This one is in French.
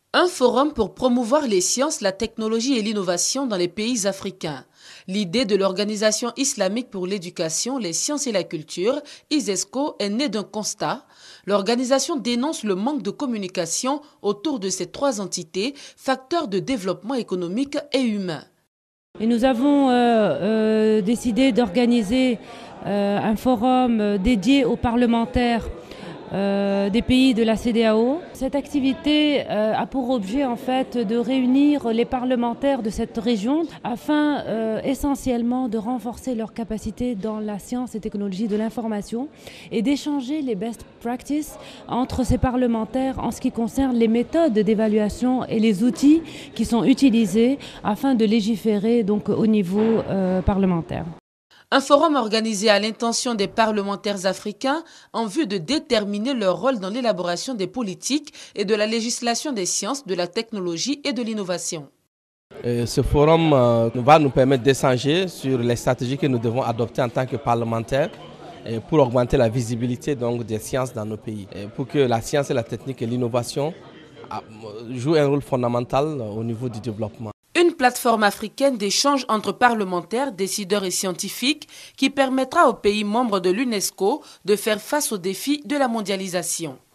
Un forum pour promouvoir les sciences, la technologie et l'innovation dans les pays africains. L'idée de l'Organisation islamique pour l'éducation, les sciences et la culture, ISESCO, est née d'un constat. L'organisation dénonce le manque de communication autour de ces trois entités, facteurs de développement économique et humain. Et nous avons décidé d'organiser un forum dédié aux parlementaires des pays de la CEDEAO. Cette activité a pour objet en fait de réunir les parlementaires de cette région afin essentiellement de renforcer leurs capacités dans la science et technologie de l'information et d'échanger les best practices entre ces parlementaires en ce qui concerne les méthodes d'évaluation et les outils qui sont utilisés afin de légiférer donc au niveau parlementaire. Un forum organisé à l'intention des parlementaires africains en vue de déterminer leur rôle dans l'élaboration des politiques et de la législation des sciences, de la technologie et de l'innovation. Ce forum va nous permettre d'échanger sur les stratégies que nous devons adopter en tant que parlementaires pour augmenter la visibilité donc, des sciences dans nos pays, pour que la science et la technique et l'innovation jouent un rôle fondamental au niveau du développement. Une plateforme africaine d'échange entre parlementaires, décideurs et scientifiques qui permettra aux pays membres de l'UNESCO de faire face aux défis de la mondialisation.